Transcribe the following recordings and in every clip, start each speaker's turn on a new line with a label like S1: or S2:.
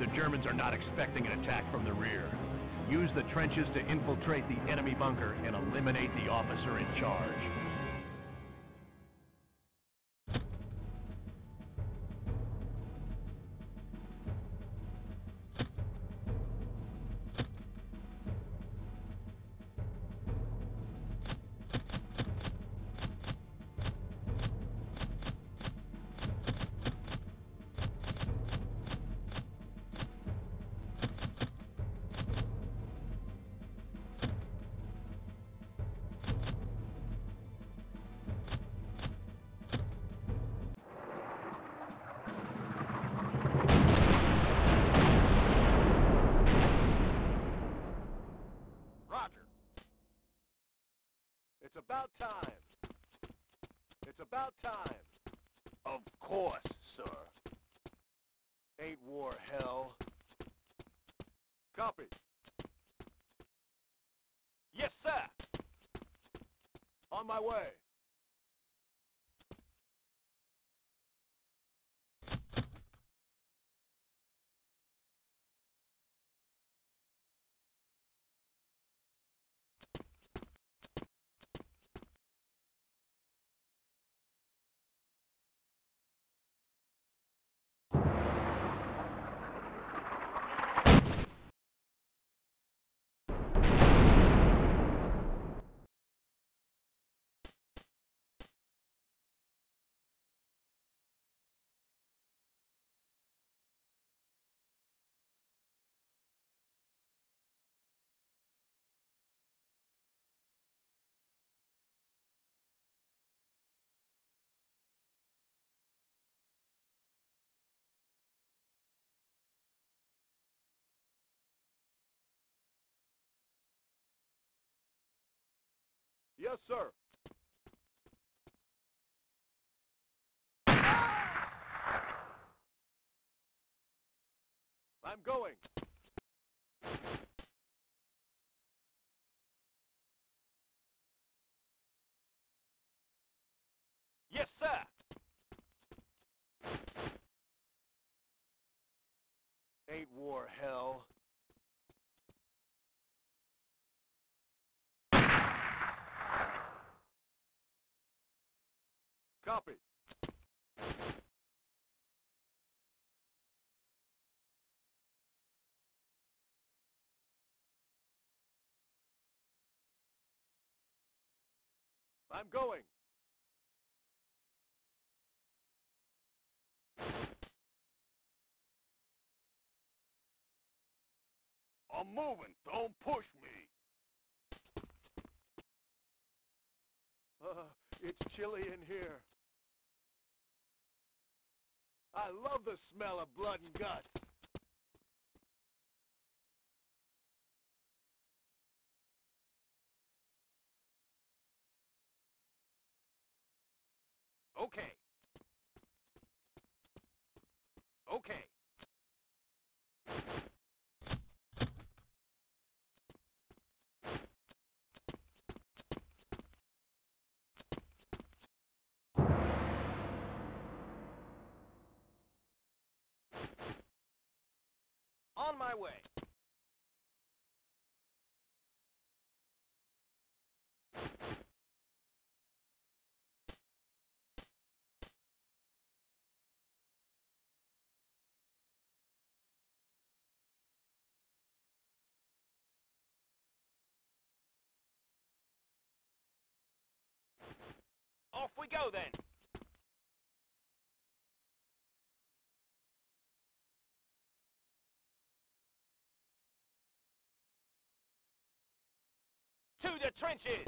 S1: The Germans are not expecting an attack from the rear. Use the trenches to infiltrate the enemy bunker and eliminate the officer in charge.
S2: It's about time. It's about time.
S1: Of course, sir.
S2: Ain't war hell? Copy.
S1: Yes, sir.
S2: On my way. Yes, sir. I'm going.
S1: Yes, sir.
S2: Ain't war hell? Copy. I'm going.
S1: I'm moving. Don't push me.
S2: It's chilly in here. I love the smell of blood and guts.
S1: Okay. Okay. On my way. Off we go then. To the trenches.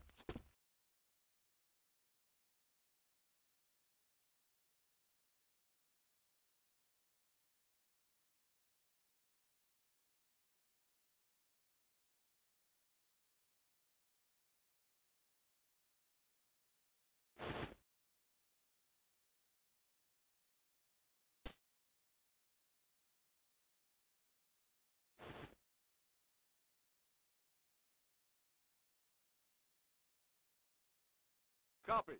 S2: Copy.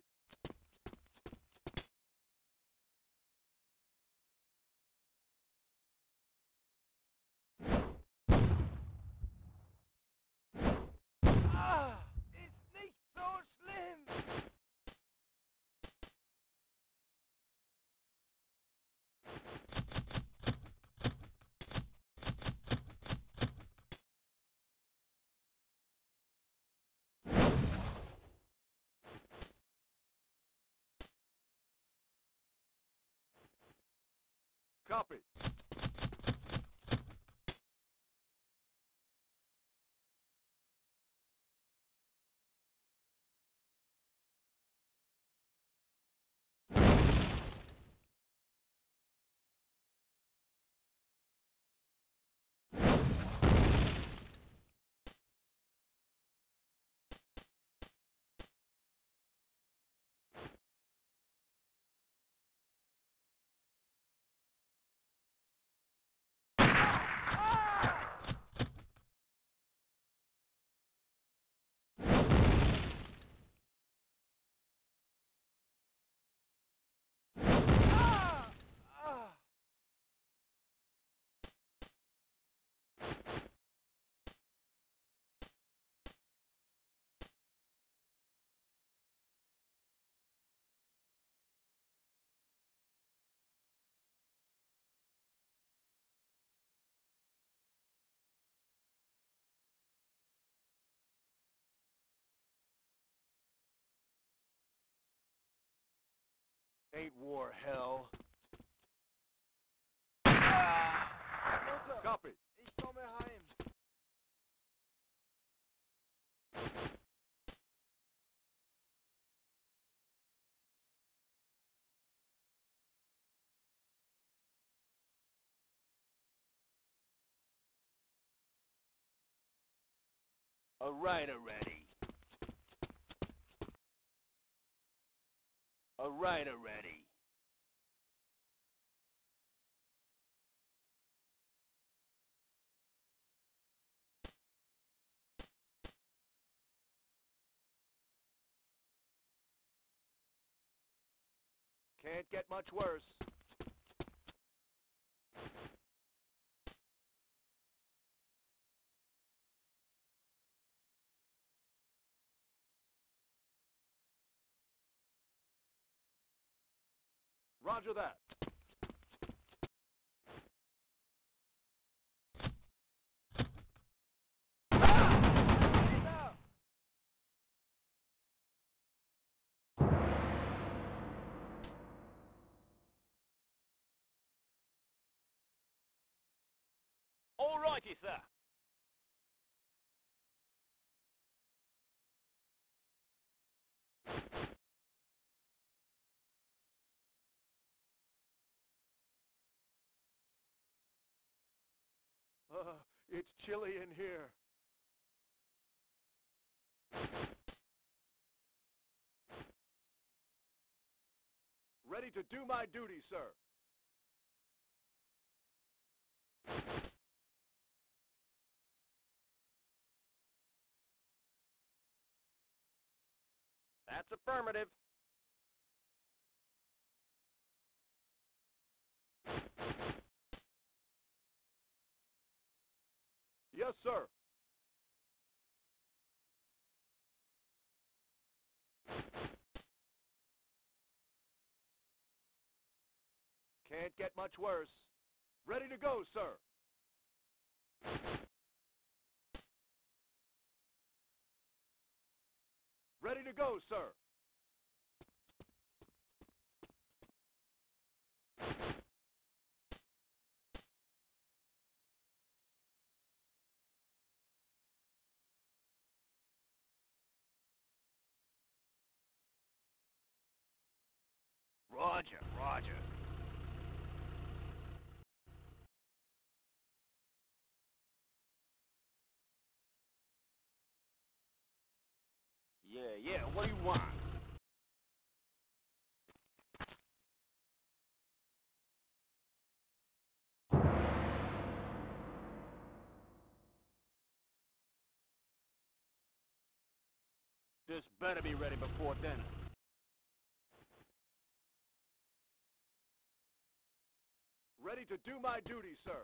S2: Copy. Ain't war hell. Copy.
S3: Ich komme heim.
S2: A rider ready. A rider ready. Can't get much worse. Roger that.
S3: All righty, sir.
S2: It's chilly in here. Ready to do my duty, sir.
S3: That's affirmative.
S2: Yes, sir. Can't get much worse. Ready to go, sir. Ready to go, sir.
S3: Roger, roger. Yeah, what do you want?
S2: This better be ready before dinner. Ready to do my duty, sir.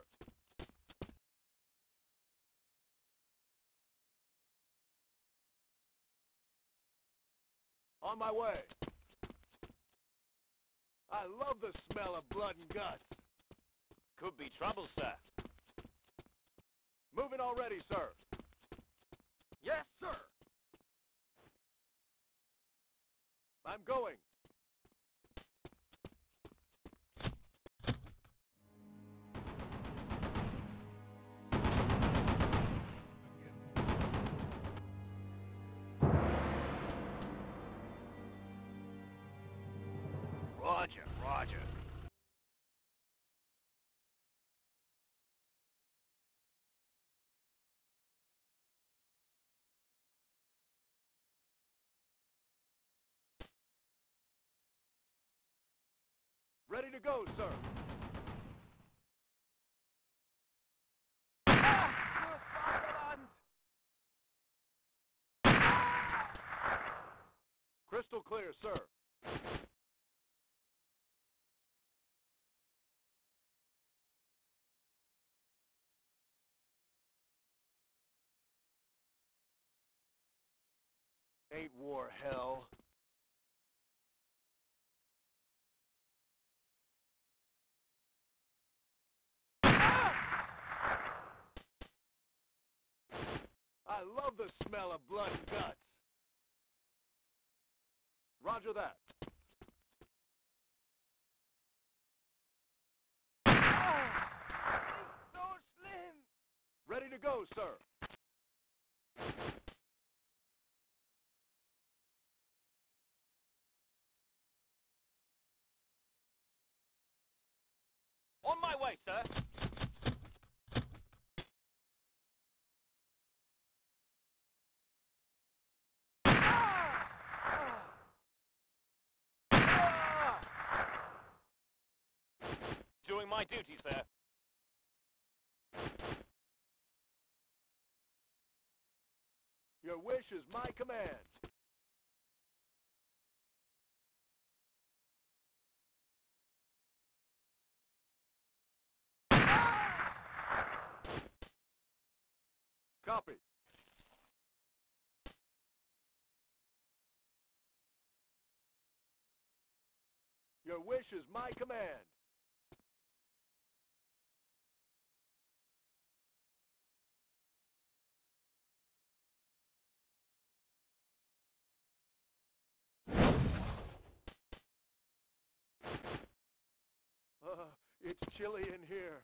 S2: On my way. I love the smell of blood and guts.
S3: Could be trouble, sir.
S2: Moving already, sir.
S3: Yes, sir.
S2: I'm going. Ready to go, sir. Crystal clear, sir. Ain't war hell. I love the smell of blood and guts. Roger that. It's so slim. Ready to go, sir.
S3: On my way, sir. Doing my duty, sir.
S2: Your wish is my command. Copy. Your wish is my command. It's chilly in here.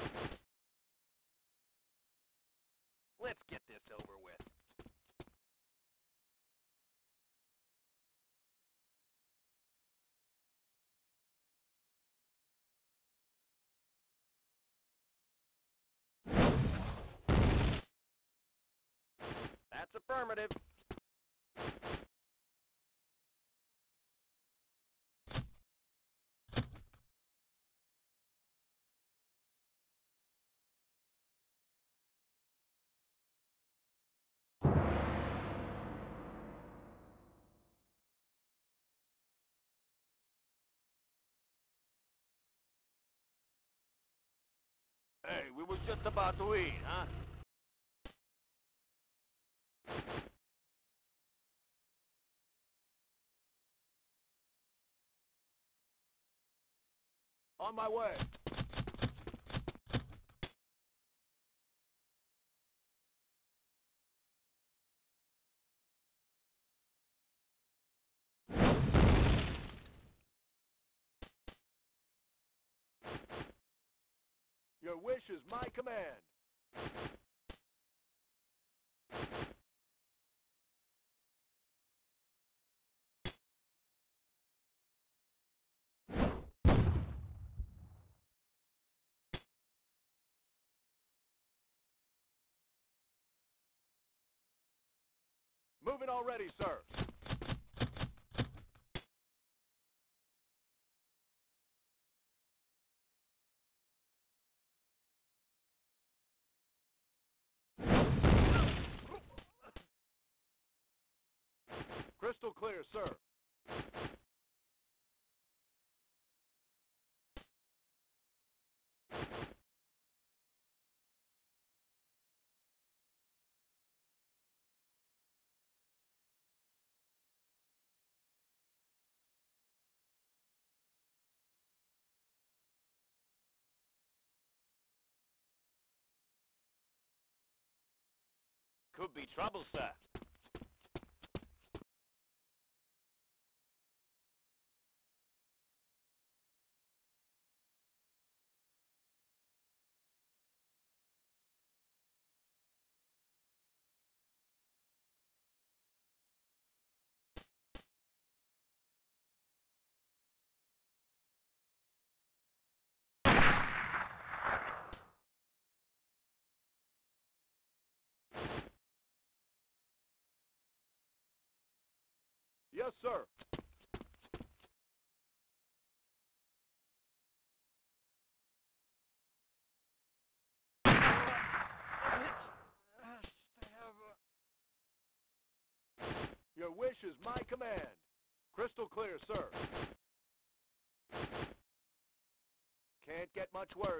S3: Let's get this over with. That's affirmative. Hey, we were just about to eat, huh?
S2: On my way. Your wish is my command. Moving already, sir. Crystal clear, sir.
S3: Could be trouble, sir.
S2: Yes, sir. is my command. Crystal clear, sir. Can't get much worse.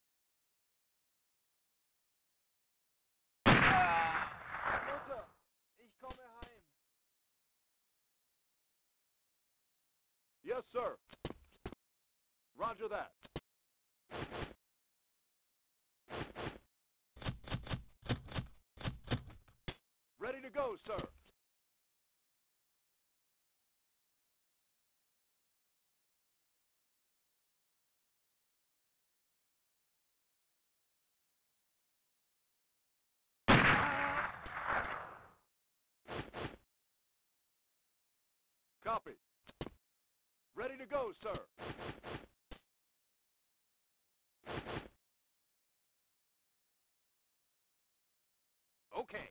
S4: Mutter, ich komme heim.
S2: Yes, sir. Roger that. Ready to go, sir. Copy. Ready to go, sir.
S3: Okay.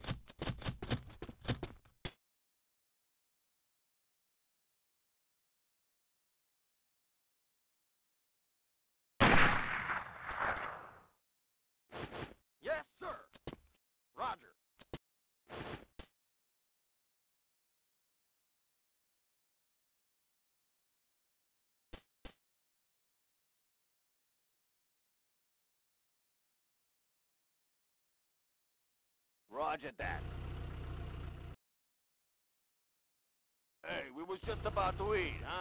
S3: Yes, sir. Roger. Roger that. Hey, we was just about to eat, huh?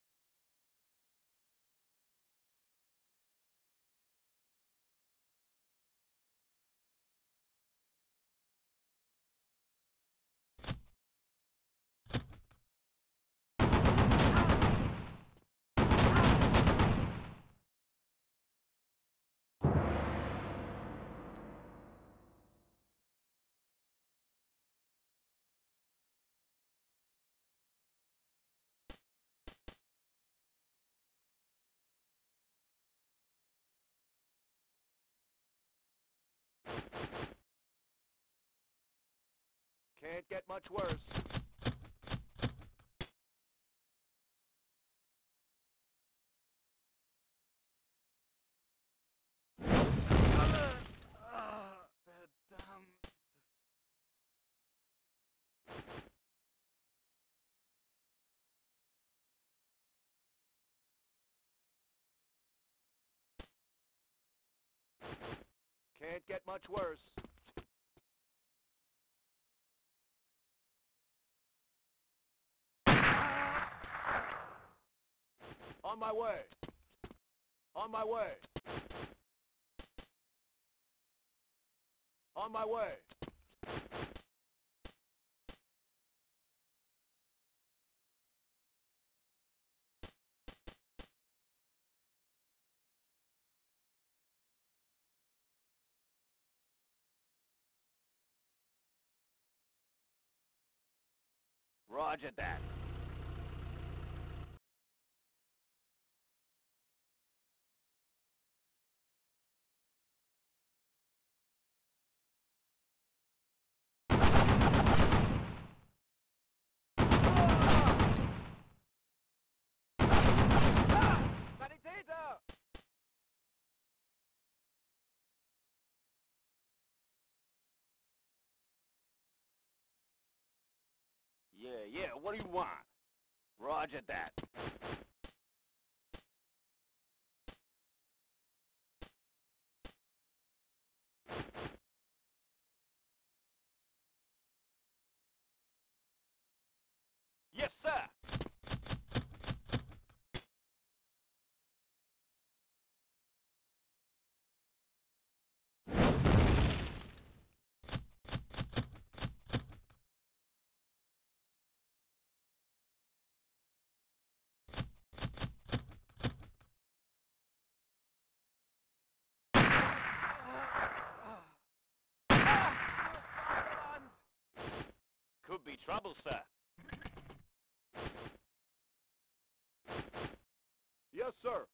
S2: Can't get much worse.
S4: Verdammt.
S2: Can't get much worse. On my way. On my way. On my way.
S3: Roger that.
S4: Sanitäter!
S3: Yeah, what do you want? Roger that. Yes, sir. Could be trouble, sir.
S2: Yes, sir.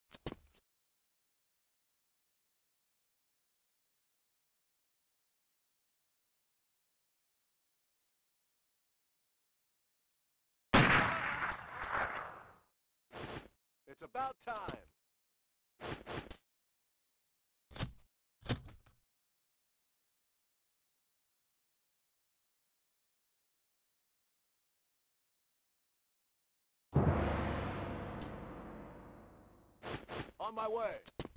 S2: It's about time. On my way.